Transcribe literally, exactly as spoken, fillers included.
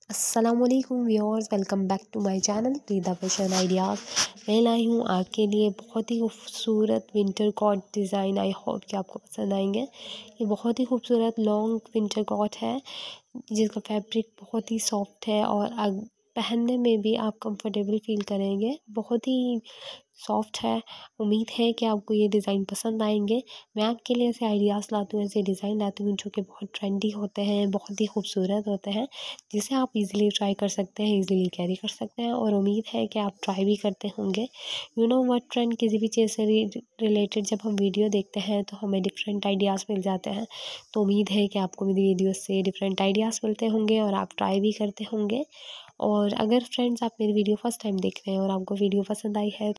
अस्सलामुअलैकुम viewers, welcome back to my channel Rida fashion ideas. मैं लाई हूँ आपके लिए बहुत ही खूबसूरत winter coat design. I hope कि आपको पसंद आएंगे। ये बहुत ही खूबसूरत लॉन्ग विंटर कोट है जिसका फैब्रिक बहुत ही सॉफ्ट है और अग पहनने में भी आप कंफर्टेबल फील करेंगे। बहुत ही सॉफ्ट है। उम्मीद है कि आपको ये डिज़ाइन पसंद आएंगे। मैं आपके लिए ऐसे आइडियाज़ लाती हूँ, ऐसे डिज़ाइन लाती हूँ जो कि बहुत ट्रेंडी होते हैं, बहुत ही खूबसूरत होते हैं, जिसे आप इजीली ट्राई कर सकते हैं, इजीली कैरी कर सकते हैं। और उम्मीद है कि आप ट्राई भी करते होंगे। यू नो व्हाट ट्रेंड, किसी भी चीज़ से रिलेटेड जब हम वीडियो देखते हैं तो हमें डिफरेंट आइडियाज़ मिल जाते हैं। तो उम्मीद है कि आपको मेरी वीडियो से डिफरेंट आइडियाज़ मिलते होंगे और आप ट्राई भी करते होंगे। और अगर फ्रेंड्स आप मेरी वीडियो फर्स्ट टाइम देख रहे हैं और आपको वीडियो पसंद आई है